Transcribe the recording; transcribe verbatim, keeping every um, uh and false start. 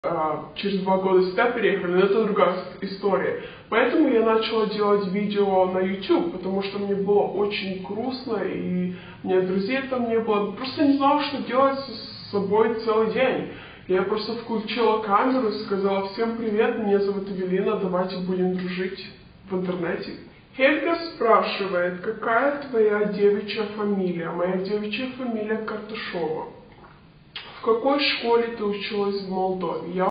через два года сюда переехали, но это другая история. Поэтому я начала делать видео на YouTube, потому что мне было очень грустно, и у меня друзей там не было. Просто не знала, что делать с собой целый день. Я просто включила камеру и сказала: всем привет, меня зовут Эвелина, давайте будем дружить в интернете. Хельга спрашивает: какая твоя девичья фамилия? Моя девичья фамилия Карташова. В какой школе ты училась в Молдове? Я